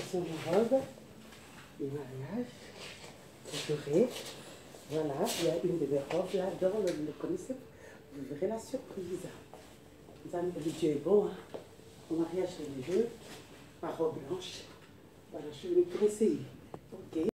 préparation de la robe, du mariage, doré. Voilà, il y a une de mes robes là-dedans, vous ne le connaissez pas. Vous verrez la surprise. Vous allez, le Dieu est bon, hein. Au mariage, c'est les deux, ma robe blanche. Voilà, je vais tout essayer. Ok.